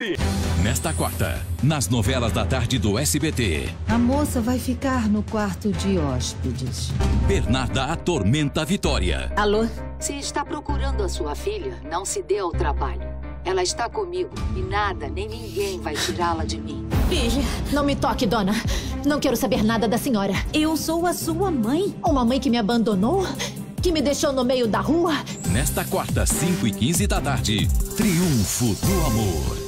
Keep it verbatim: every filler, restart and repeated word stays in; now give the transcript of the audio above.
Nesta quarta, nas novelas da tarde do S B T. A moça vai ficar no quarto de hóspedes. Bernarda atormenta a Vitória. Alô? Se está procurando a sua filha, não se dê ao trabalho. Ela está comigo e nada, nem ninguém vai tirá-la de mim. Filha, não me toque, dona. Não quero saber nada da senhora. Eu sou a sua mãe. Uma mãe que me abandonou? Que me deixou no meio da rua? Nesta quarta, cinco e quinze da tarde, Triunfo do Amor.